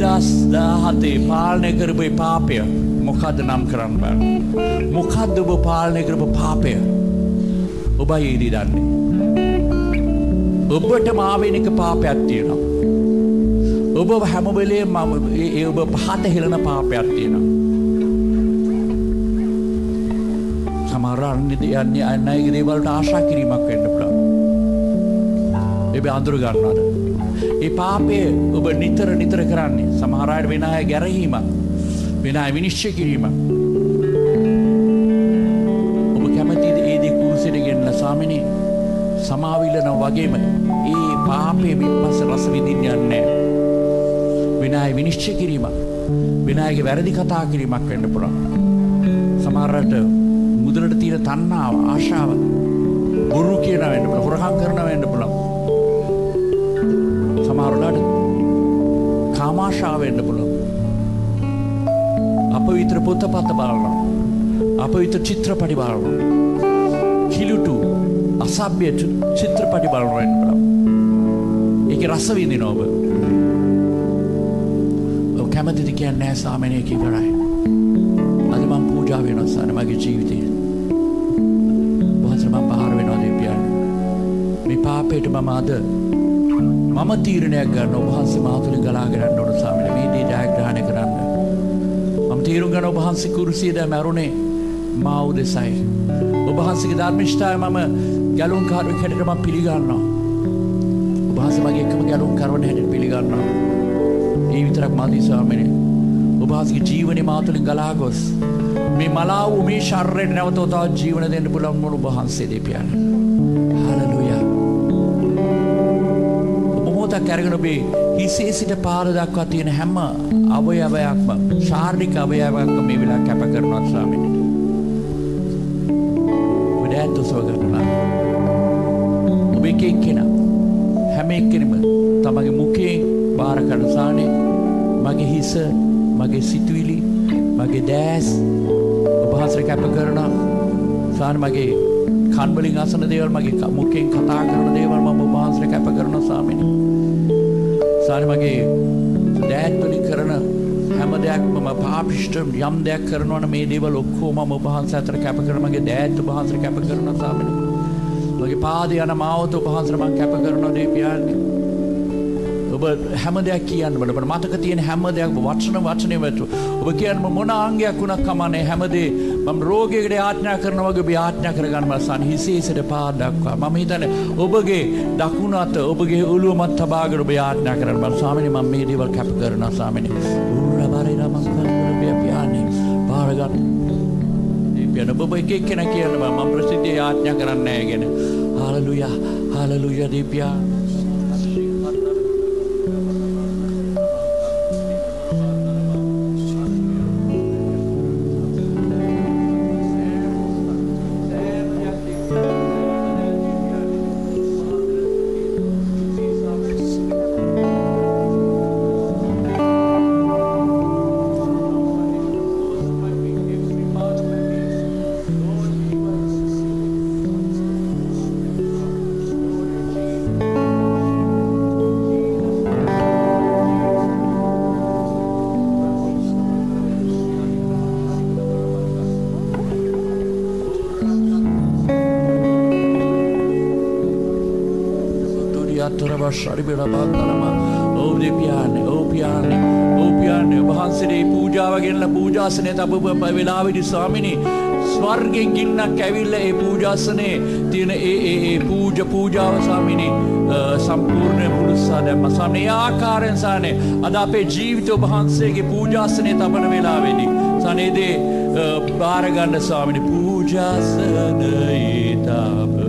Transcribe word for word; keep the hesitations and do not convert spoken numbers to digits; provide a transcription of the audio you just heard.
දෙදහස් දහහතේ පාලනය කරපු පාපය මොකද්ද නම් කරන්න බෑ. මොකද්ද ඔබ පාලනය කරපු පාපය? ඔබයි ඉදි දන්නේ. ඔබටම ආවේනික පාපයක් තියෙනවා. ඔබ හැම වෙලේම ඒ ඔබ පහත හෙලන පාපයක් තියෙනවා. සමහර අන්නේ අන්නයිගේ දේවල් වලට ආශා කිරීමක් වෙන්න පුළුවන්. ඔබ අඳුර ගන්නවද? ඒ පාපේ ඔබ නිතර නිතර කරන්නේ. සමහර අය වෙන අය ගැරහීමක්, වෙන අය විනිශ්චය කිරීමක්. ඔබ කැමතිද ඒ දේ කුරුසෙට ගෙනලා සාමිනේ සමාවිලන වගේම ඒ පාපේ විපස්ස රස විඳින්න යන්නේ. වෙන අය විනිශ්චය කිරීමක්, වෙන අයගේ වැරදි කතා කිරීමක් වෙන්න පුළුවන්. සමහරට මුදලට තියෙන තණ්හාව, ආශාව, බොරු කියනවා වෙන්න පුළුවන්, හොරකම් කරනවා වෙන්න පුළුවන්. සමහරලාට කාමාශාව වෙන්න පුළුවන්. අපවිත්‍ර පොතපත බලනවා, අපවිත්‍ර චිත්‍රපටි බලනවා, කිලුටු අසභ්‍ය චිත්‍රපටි බලනවා වෙන්න පුළුවන්. ඒකේ රස විඳිනවා ඔබ. ඔබ කැමතිද කියන්නේ නැහැ සාමණේර කිවරයි. අද මම පූජා වෙනවා සාන මගේ ජීවිතේ. වහන්සේ මම බාහිර වෙනවා දෙවියන්. මේ පාපයට මම අද මම තීරණයක් ගන්න ඔබ වහන්සේ මාතුලින් ගලාගෙන යන්න ඕන සාමණේර මේ දේ ජයග්‍රහණය කරන්න. මම තීරුම් ගන්න ඔබ වහන්සේ කුරුසියේ දැ මරුනේ මා උදෙසයි. ඔබ වහන්සේගේ ධර්මිෂ්ඨාය මම ගැලුම් කාරණේ හැටියට මම පිළිගන්නවා. ඔබ වහන්සේ මගේ එකම ගැලුම් කරවන හැටියට පිළිගන්නවා. ඒ විතරක් මදි ස්වාමීනි. ඔබ වහන්සේගේ ජීවනේ මාතුලින් ගලා ගොස් මේ මලා වූ මේ ශරීරයට නැවත තවත් ජීවන දෙන්න පුළුවන් මොන ඔබ වහන්සේ දෙවියන්. හalleluya. ඔබ මොහොතක් අරගෙන ඔබේ හිසේ සිට පාද දක්වා තියෙන හැම අවයවයක්ම ශාරීරික අවයවයක්ම මේ වෙලාව කැප කරනවා ස්වාමීනි. ඔබට සෝගන්නා. ඔබ එක එක්කෙනා හැම එක්කෙනෙම තමගේ මුඛයෙන් බාර කරන සානේ මගේ හිස, මගේ සිතුවිලි, මගේ දැස් ඔබ වහන්සේ කැප කරනවා. සාන මගේ කන් වලින් අසන දේවල්, මගේ මුඛයෙන් කතා කරන දේවල් මම ඔබ වහන්සේ කැප කරනවා ස්වාමීනි. සාන මගේ දැත් වලින් කරන හැම දෙයක්ම මම පාපිෂ්ඨ යම් දෙයක් කරනවා නම් මේ දේවල් ඔක්කොම මම ඔබ වහන්සේ අතර කැප කරනවා. මගේ දැත් ඔබ වහන්සේ කැප කරනවා ස්වාමීනි. මගේ පාදේ යන මාවත ඔබ වහන්සේ මම කැප කරනවා දෙවියන්. ඔබ හැම දෙයක් කියන්න බෑ. ඔබට මතක තියෙන හැම දෙයක්ම වචන වචනේ වතු. ඔබ කියන්නේ මොන අංගයක් වුණත් කමන්නේ හැමදේ මම රෝගියෙකුට යාඥා කරනවා වගේ ඔබ යාඥා කරගන්න බසන් හිසේසට පාද දක්වා. මම හිතන්නේ ඔබගේ දකුණු අත ඔබගේ ඔළුව මත තබාගෙන ඔබ යාඥා කරන්න බෑ. ස්වාමීනි මම මේ දේවල් කැප කරනවා ස්වාමීනි. උරබාරේ රමං කරන බියානේ පාරගත්. දෙවියන් ඔබ එක එක්කෙනා කියන්න බෑ. මම ප්‍රසිද්ධිය යාඥා කරන්නේ නැහැ කියන. හalleluya hallelujah දෙවියන්. Shari bela bandalama oh depiane oh piane oh piane වහන්සේ පූජාව ගෙනලා පූජාසනේ තබපු වෙලාවේදී ස්වාමිනේ ස්වර්ගෙන් ගින්නක් ඇවිල්ලා ඒ පූජාසනේ තියෙන ඒ ඒ ඒ පූජ පූජාව ස්වාමිනේ සම්පූර්ණ පුරුසා දැම්ම ස්වාමිනේ ආකාරයෙන් සානේ අද අපේ ජීවිත ඔබ වහන්සේගේ පූජාසනේ තබන වෙලාවේදී සනේදී බාර ගන්න ස්වාමිනේ පූජාසනේ තබ